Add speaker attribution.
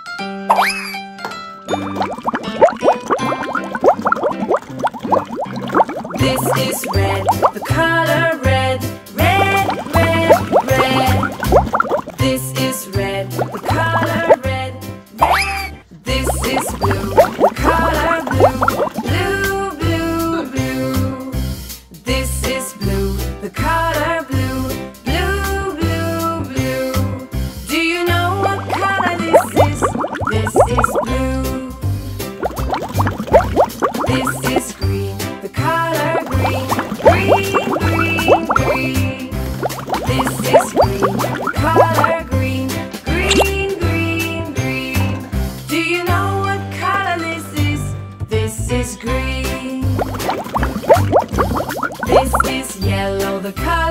Speaker 1: This is red, the color red. Red, red, red. This is red, the color red. Red. This is blue, the color blue. Blue, blue, blue. This is blue, the color blue. Blue, blue, blue. Do you know what color this is? This is blue. This is green, the color green. Green, green, green. This is green, the color green. Green, green, green. Do you know what color this is? This is green. This is yellow, the color